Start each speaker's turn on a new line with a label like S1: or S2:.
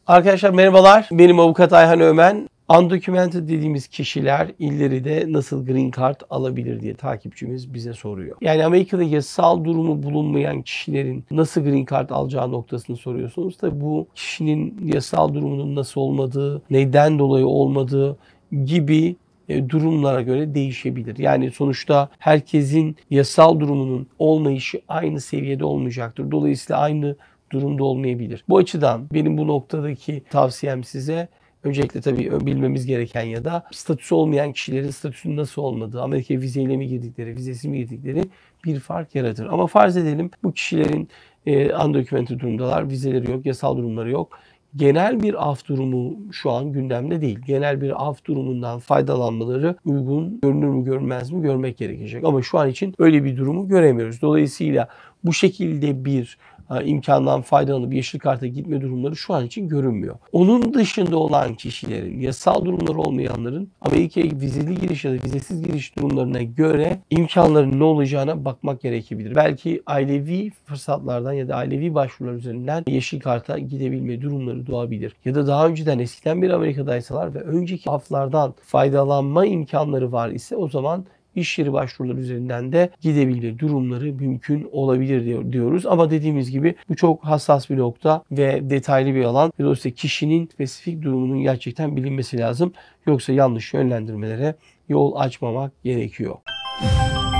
S1: Arkadaşlar merhabalar. Benim avukat Ayhan Ömen. Undocumented dediğimiz kişiler ileride nasıl green card alabilir diye takipçimiz bize soruyor. Yani Amerika'da yasal durumu bulunmayan kişilerin nasıl green card alacağı noktasını soruyorsunuz. Tabii bu kişinin yasal durumunun nasıl olmadığı, neden dolayı olmadığı gibi durumlara göre değişebilir. Yani sonuçta herkesin yasal durumunun olmayışı aynı seviyede olmayacaktır. Dolayısıyla aynı durumda olmayabilir. Bu açıdan benim bu noktadaki tavsiyem size öncelikle tabii bilmemiz gereken ya da statüsü olmayan kişilerin statüsünün nasıl olmadığı, Amerika'ya vizeyle mi girdikleri, vizesiz mi girdikleri bir fark yaratır. Ama farz edelim bu kişilerin undocumented durumdalar, vizeleri yok, yasal durumları yok. Genel bir af durumu şu an gündemde değil. Genel bir af durumundan faydalanmaları uygun görünür mü görünmez mi görmek gerekecek. Ama şu an için öyle bir durumu göremiyoruz. Dolayısıyla bu şekilde bir imkandan faydalanıp yeşil karta gitme durumları şu an için görünmüyor. Onun dışında olan kişilerin, yasal durumları olmayanların Amerika'ya vizeli giriş ya da vizesiz giriş durumlarına göre imkanların ne olacağına bakmak gerekebilir. Belki ailevi fırsatlardan ya da ailevi başvurular üzerinden yeşil karta gidebilme durumları doğabilir. Ya da daha önceden eskiden bir Amerika'daysalar ve önceki aflardan faydalanma imkanları var ise o zaman İş yeri başvuruları üzerinden de gidebilir durumları mümkün olabilir diyoruz. Ama dediğimiz gibi bu çok hassas bir nokta ve detaylı bir alan. Dolayısıyla kişinin spesifik durumunun gerçekten bilinmesi lazım. Yoksa yanlış yönlendirmelere yol açmamak gerekiyor.